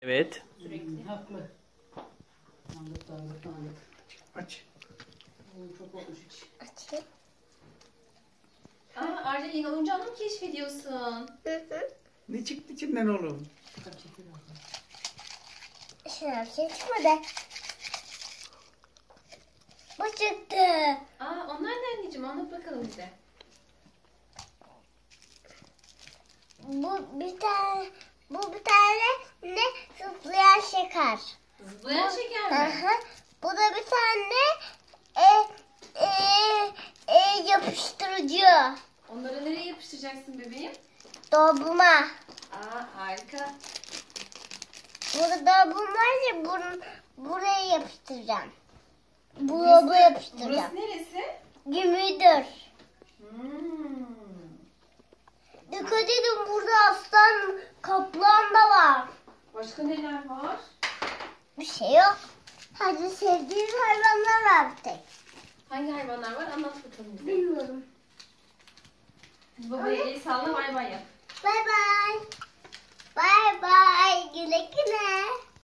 Evet. Sürekli. Haklı. Anlık. Aç. Çok olmuş hiç. Açayım. Arca yeni oyuncağını mı keşfediyorsun? Ne çıktı içinden oğlum? Şuna bir şey çıkmadı. Bu çıktı. Onlar ne anneciğim? Anlat bakalım bize. Bu bir tane ne zıplayan şeker. Zıplayan şeker mi? Aha. Bu da bir tane yapıştırıcı. Onları nereye yapıştıracaksın bebeğim? Dolbuma. Harika. Burada dolbum var ya buraya yapıştıracağım. Buraya yapıştıracağım. Burası neresi? Gümüdür. Dikkat edin, burada aslan kaplan da var. Başka neler var? Bir şey yok. Hadi sevdiğiniz hayvanlar var bir tek. Hangi hayvanlar var? Anlat bakalım bize. Bilmiyorum. Babaya el salla, bay bay yap. Bay bay. Bay bay. Güle güle.